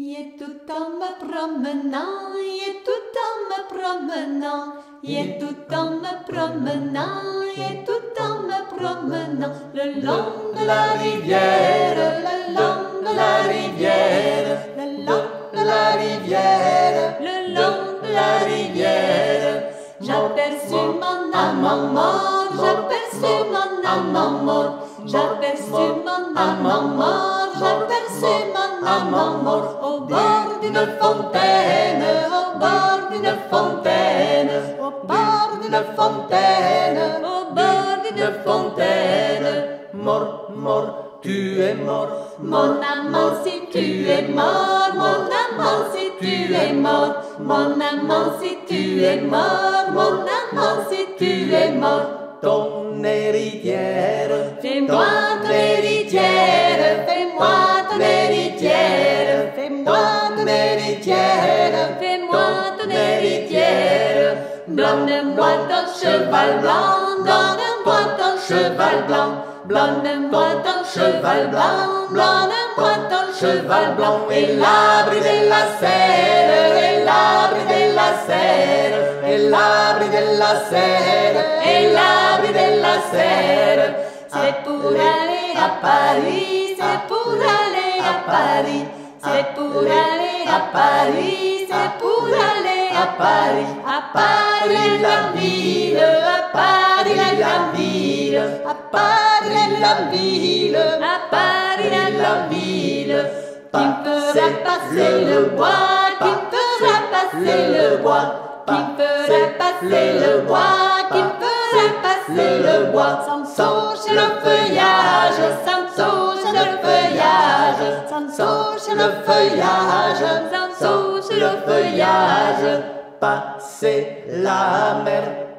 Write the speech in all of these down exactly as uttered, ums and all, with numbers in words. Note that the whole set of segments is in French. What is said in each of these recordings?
Et tout en me promenant, et tout en me promenant, et tout en me promenant, et tout en me promenant, le long de la rivière, le long de la rivière, le long de la rivière, le long de la rivière. J'aperçus mon amant mort, j'aperçus mon amant mort, j'aperçus mon amant mort, j'aperçus mon amant mort au bord d'une fontaine, au bord d'une fontaine, au bord d'une fontaine, au bord d'une fontaine. Mort, mort, tu es mort, Mon amant, si tu es mort, mon amant, si tu es mort, mon amant, si tu es mort, mon amant, si tu es mort. ton héritière, Fais-moi ton héritière, fais-moi ton héritière, fais-moi ton héritière, fais-moi ton héritière. Donne-moi ton cheval blanc, donne-moi ton cheval blanc, donne-moi ton cheval blanc, donne-moi ton cheval blanc. et l'abri de la serre, et l'abri de la serre, et l'abri de la serre, Et l'abri de la serre, c'est pour aller à Paris, c'est pour aller à Paris, c'est pour aller à Paris, c'est pour aller à Paris, à Paris la ville, à Paris la ville, à Paris la ville, à Paris la ville, qui me fera passer le bois, qui me fera passer le bois, qui me fera passer le bois, qui me fera passer le bois, sans toucher le feuillage, sans toucher le feuillage, sans toucher le feuillage, sans toucher le feuillage. passer la mer,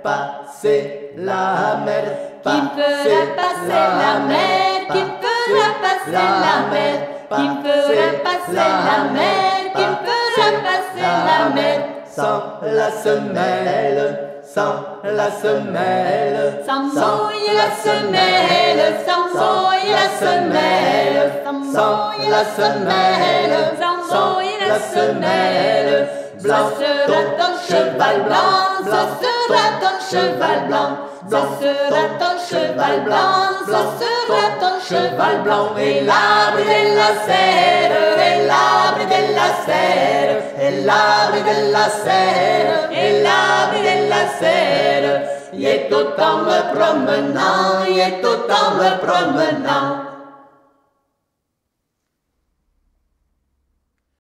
passer la mer, Qui me fera passer la mer, qui me fera passer la mer, qui me fera passer la mer, qui me fera passer la mer. sans la semelle, sans la semelle, Sans mouiller la semelle, sans mouiller la semelle, sans mouiller la semelle, sans mouiller la semelle. Ce sera ton cheval blanc, ce sera ton cheval blanc, ce sera ton cheval blanc, ce sera ton cheval blanc. et l'abri de la serre, et l'abri de la serre, et l'abri de la serre, Et l'abri de la serre, et tout en me promenant, et tout en me promenant.